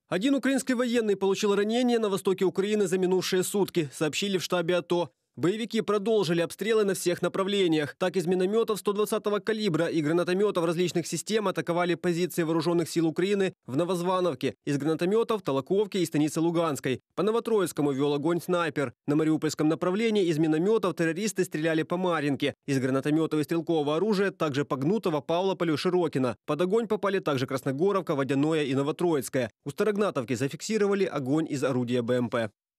Один украинский военный получил ранение на востоке Украины за минувшие сутки, сообщили в штабе АТО. Боевики продолжили обстрелы на всех направлениях. Так из минометов 120-го калибра и гранатометов различных систем атаковали позиции вооруженных сил Украины в Новозвановке. Из гранатометов – Толоковке и станице Луганской. По Новотроицкому вел огонь снайпер. На Мариупольском направлении из минометов террористы стреляли по Марьинке. Из гранатометов и стрелкового оружия также по Гнутово, Павлополю и Широкино. Под огонь попали также Красногоровка, Водяное и Новотроицкое. У Старогнатовки зафиксировали огонь из орудия БМП.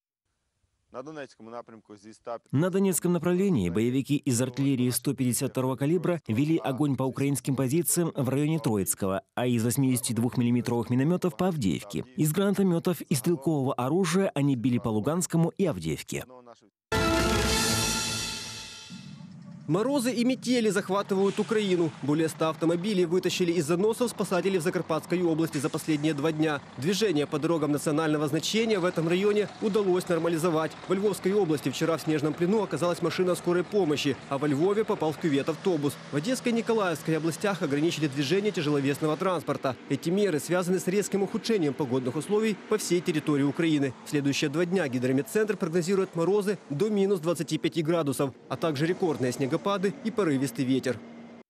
На Донецком направлении боевики из артиллерии 152-го калибра вели огонь по украинским позициям в районе Троицкого, а из 82 миллиметровых минометов по Авдеевке. Из гранатометов и стрелкового оружия они били по Луганскому и Авдеевке. Морозы и метели захватывают Украину. Более 100 автомобилей вытащили из заносов спасатели в Закарпатской области за последние 2 дня. Движение по дорогам национального значения в этом районе удалось нормализовать. Во Львовской области вчера в снежном плену оказалась машина скорой помощи, а во Львове попал в кювет автобус. В Одесской и Николаевской областях ограничили движение тяжеловесного транспорта. Эти меры связаны с резким ухудшением погодных условий по всей территории Украины. В следующие 2 дня гидрометцентр прогнозирует морозы до минус 25 градусов, а также рекордные снегопады и порывистый ветер.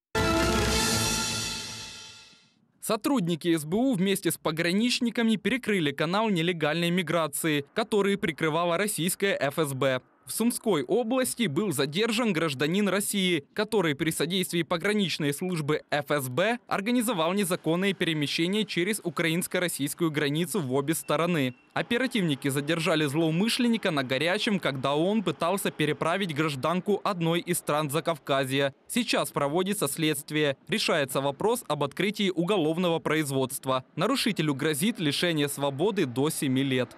Сотрудники СБУ вместе с пограничниками перекрыли канал нелегальной миграции, который прикрывала российская ФСБ. В Сумской области был задержан гражданин России, который при содействии пограничной службы ФСБ организовал незаконные перемещения через украинско-российскую границу в обе стороны. Оперативники задержали злоумышленника на горячем, когда он пытался переправить гражданку одной из стран Закавказья. Сейчас проводится следствие. Решается вопрос об открытии уголовного производства. Нарушителю грозит лишение свободы до 7 лет.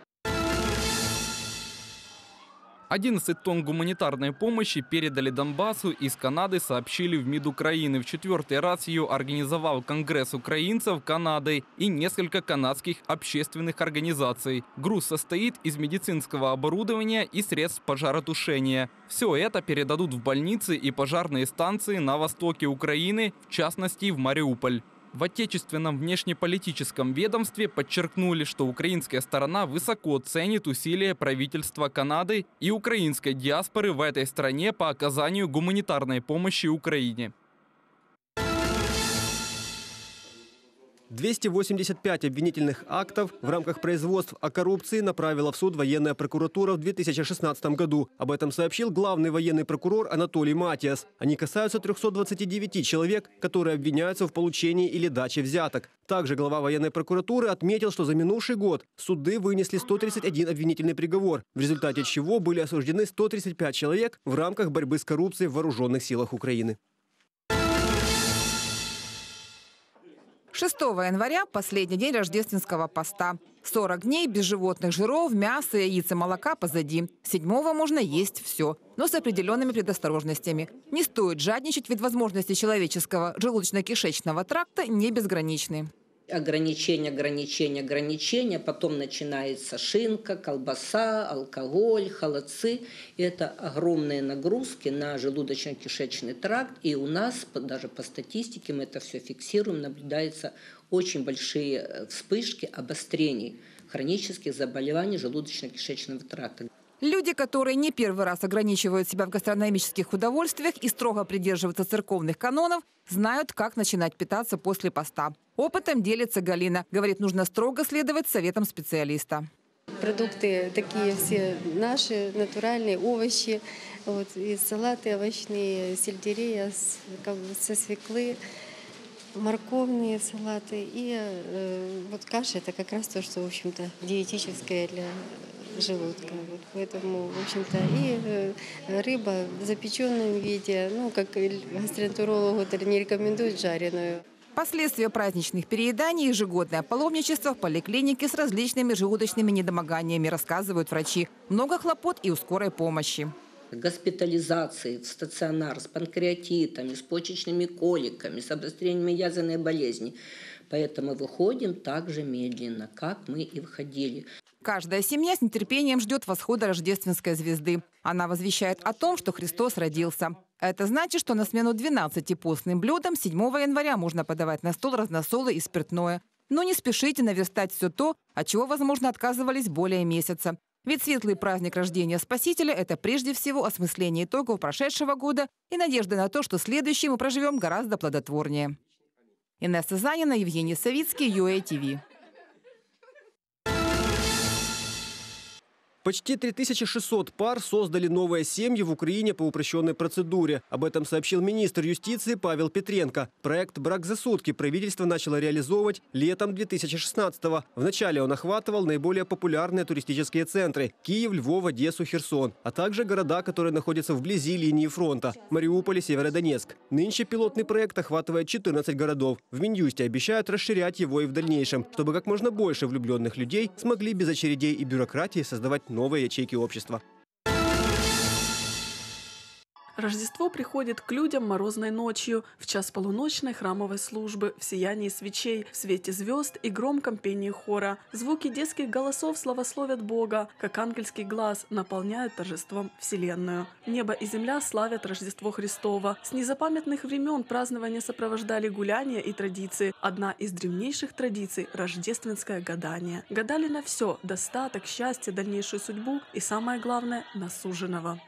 11 тонн гуманитарной помощи передали Донбассу из Канады, сообщили в МИД Украины. В 4-й раз ее организовал Конгресс украинцев Канады и несколько канадских общественных организаций. Груз состоит из медицинского оборудования и средств пожаротушения. Все это передадут в больницы и пожарные станции на востоке Украины, в частности в Мариуполь. В отечественном внешнеполитическом ведомстве подчеркнули, что украинская сторона высоко ценит усилия правительства Канады и украинской диаспоры в этой стране по оказанию гуманитарной помощи Украине. 285 обвинительных актов в рамках производств о коррупции направила в суд военная прокуратура в 2016 году. Об этом сообщил главный военный прокурор Анатолий Матиас. Они касаются 329 человек, которые обвиняются в получении или даче взяток. Также глава военной прокуратуры отметил, что за минувший год суды вынесли 131 обвинительный приговор, в результате чего были осуждены 135 человек в рамках борьбы с коррупцией в вооруженных силах Украины. 6 января – последний день рождественского поста. 40 дней без животных жиров, мяса, яиц и молока позади. 7-го можно есть все, но с определенными предосторожностями. Не стоит жадничать, ведь возможности человеческого желудочно-кишечного тракта не безграничны. Ограничения, потом начинается шинка, колбаса, алкоголь, холодцы. Это огромные нагрузки на желудочно-кишечный тракт. И у нас, даже по статистике, мы это все фиксируем, наблюдаются очень большие вспышки обострений хронических заболеваний желудочно-кишечного тракта. Люди, которые не первый раз ограничивают себя в гастрономических удовольствиях и строго придерживаются церковных канонов, знают, как начинать питаться после поста. Опытом делится Галина. Говорит, нужно строго следовать советам специалиста. Продукты такие все наши, натуральные, овощи, вот, и салаты овощные, сельдерея со свеклы, морковные салаты. И вот каша – это как раз то, что, в общем-то, диетическое для желудка. Вот поэтому, в общем-то, и рыба в запеченном виде, ну, как гастроэнтерологу не рекомендуют жареную. Последствия праздничных перееданий – ежегодное паломничество в поликлинике с различными желудочными недомоганиями, рассказывают врачи. Много хлопот и у скорой помощи. Госпитализации в стационар с панкреатитами, с почечными коликами, с обострениями язвенной болезни. Поэтому выходим так же медленно, как мы и входили. Каждая семья с нетерпением ждет восхода рождественской звезды. Она возвещает о том, что Христос родился. Это значит, что на смену 12 постным блюдам 7 января можно подавать на стол разносолы и спиртное. Но не спешите наверстать все то, от чего, возможно, отказывались более месяца. Ведь светлый праздник рождения Спасителя – это прежде всего осмысление итогов прошедшего года и надежда на то, что следующий мы проживем гораздо плодотворнее. Инесса Занина, Евгений Савицкий, ЮАТВ. Почти 3600 пар создали новые семьи в Украине по упрощенной процедуре. Об этом сообщил министр юстиции Павел Петренко. Проект «Брак за сутки» правительство начало реализовывать летом 2016-го. Вначале он охватывал наиболее популярные туристические центры – Киев, Львов, Одессу, Херсон, а также города, которые находятся вблизи линии фронта – Мариуполь и Северодонецк. Нынче пилотный проект охватывает 14 городов. В Минюсте обещают расширять его и в дальнейшем, чтобы как можно больше влюбленных людей смогли без очередей и бюрократии создавать новые ячейки общества. Рождество приходит к людям морозной ночью, в час полуночной храмовой службы, в сиянии свечей, в свете звезд и громком пении хора. Звуки детских голосов славословят Бога, как ангельский глаз наполняют торжеством Вселенную. Небо и земля славят Рождество Христово. С незапамятных времен празднования сопровождали гуляния и традиции. Одна из древнейших традиций – рождественское гадание. Гадали на все – достаток, счастье, дальнейшую судьбу и, самое главное, на суженого.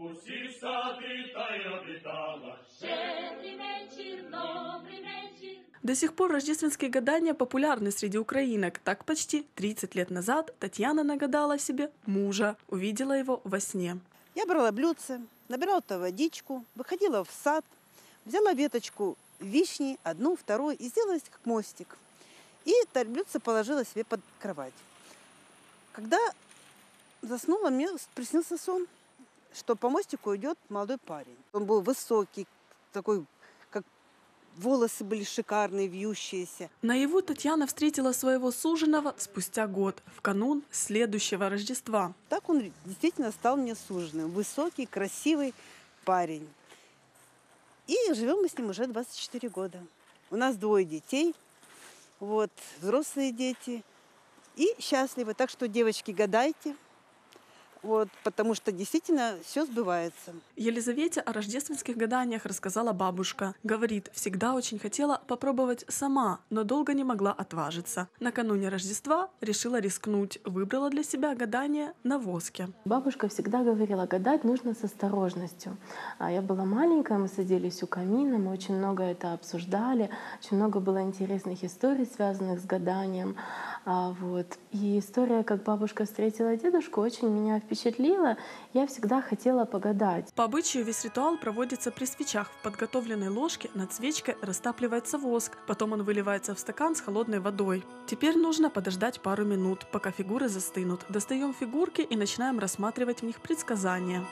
До сих пор рождественские гадания популярны среди украинок. Так почти 30 лет назад Татьяна нагадала себе мужа, увидела его во сне. Я брала блюдце, набирала туда водичку, выходила в сад, взяла веточку вишни, одну, вторую, и сделала как мостик. И блюдце положила себе под кровать. Когда заснула, мне приснился сон, что по мостику идет молодой парень. Он был высокий, такой, как волосы были шикарные, вьющиеся. Наяву Татьяна встретила своего суженого спустя год, в канун следующего Рождества. Так он действительно стал мне суженым. Высокий, красивый парень. И живем мы с ним уже 24 года. У нас 2 детей, вот, взрослые дети. И счастливы. Так что, девочки, гадайте. Вот, потому что действительно все сбывается. Елизавете о рождественских гаданиях рассказала бабушка. Говорит, всегда очень хотела попробовать сама, но долго не могла отважиться. Накануне Рождества решила рискнуть. Выбрала для себя гадание на воске. Бабушка всегда говорила, гадать нужно с осторожностью. Я была маленькая, мы садились у камина, мы очень много это обсуждали. Очень много было интересных историй, связанных с гаданием. Вот. И история, как бабушка встретила дедушку, очень меня впечатлила. Я всегда хотела погадать. По обычаю весь ритуал проводится при свечах. В подготовленной ложке над свечкой растапливается воск. Потом он выливается в стакан с холодной водой. Теперь нужно подождать пару минут, пока фигуры застынут. Достаем фигурки и начинаем рассматривать в них предсказания.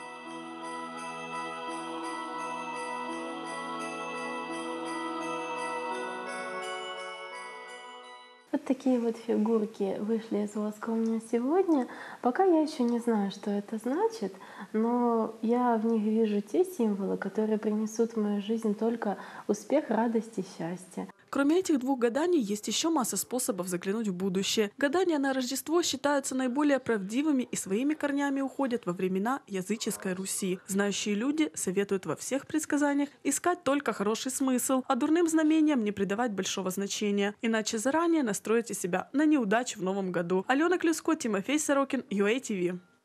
Вот такие вот фигурки вышли из воска у меня сегодня. Пока я еще не знаю, что это значит, но я в них вижу те символы, которые принесут в мою жизнь только успех, радость и счастье. Кроме этих 2 гаданий, есть еще масса способов заглянуть в будущее. Гадания на Рождество считаются наиболее правдивыми и своими корнями уходят во времена языческой Руси. Знающие люди советуют во всех предсказаниях искать только хороший смысл, а дурным знамениям не придавать большого значения, иначе заранее настроите себя на неудачу в новом году. Алена Клюско, Тимофей Сорокин, ЮАТВ.